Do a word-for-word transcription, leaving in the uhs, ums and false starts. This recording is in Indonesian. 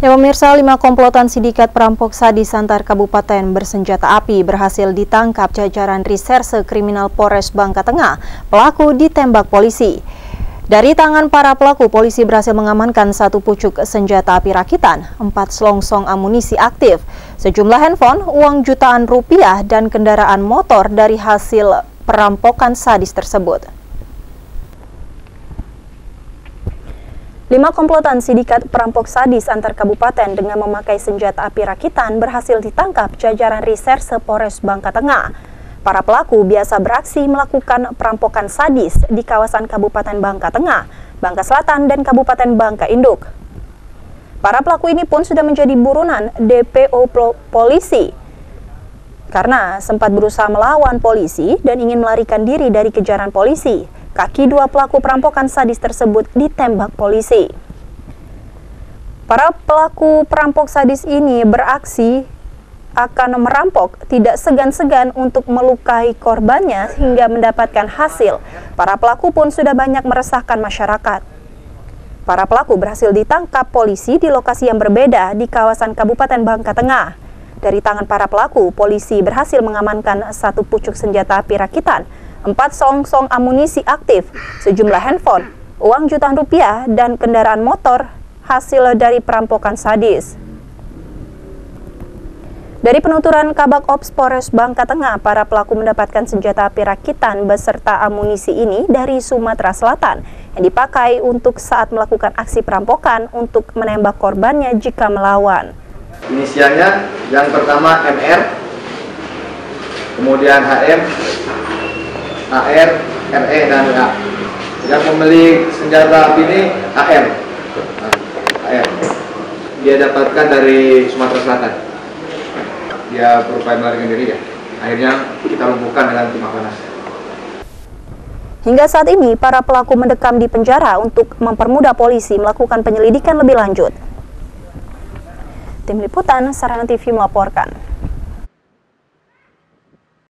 Ya pemirsa, lima komplotan sindikat perampok sadis antar kabupaten bersenjata api berhasil ditangkap jajaran Reserse Kriminal Polres Bangka Tengah. Pelaku ditembak polisi. Dari tangan para pelaku, polisi berhasil mengamankan satu pucuk senjata api rakitan, empat selongsong amunisi aktif, sejumlah handphone, uang jutaan rupiah, dan kendaraan motor dari hasil perampokan sadis tersebut. Lima komplotan sindikat perampok sadis antar kabupaten dengan memakai senjata api rakitan berhasil ditangkap jajaran Reserse Polres Bangka Tengah. Para pelaku biasa beraksi melakukan perampokan sadis di kawasan Kabupaten Bangka Tengah, Bangka Selatan, dan Kabupaten Bangka Induk. Para pelaku ini pun sudah menjadi buronan D P O polisi karena sempat berusaha melawan polisi dan ingin melarikan diri dari kejaran polisi. Kaki dua pelaku perampokan sadis tersebut ditembak polisi. Para pelaku perampok sadis ini beraksi akan merampok, tidak segan-segan untuk melukai korbannya hingga mendapatkan hasil. Para pelaku pun sudah banyak meresahkan masyarakat. Para pelaku berhasil ditangkap polisi di lokasi yang berbeda di kawasan Kabupaten Bangka Tengah. Dari tangan para pelaku, polisi berhasil mengamankan satu pucuk senjata api rakitan, empat selongsong amunisi aktif, sejumlah handphone, uang jutaan rupiah, dan kendaraan motor hasil dari perampokan sadis. Dari penuturan Kabak Ops Polres Bangka Tengah, para pelaku mendapatkan senjata api rakitan beserta amunisi ini dari Sumatera Selatan yang dipakai untuk saat melakukan aksi perampokan untuk menembak korbannya jika melawan. Inisialnya yang pertama M R, kemudian H M, A R, R E, dan A. Yang pemilik senjata api ini A R. A R. Dia dapatkan dari Sumatera Selatan. Dia berupaya melarikan diri ya. Akhirnya kita lumpuhkan dengan timah panas. Hingga saat ini, para pelaku mendekam di penjara untuk mempermudah polisi melakukan penyelidikan lebih lanjut. Tim Liputan Sarana T V melaporkan.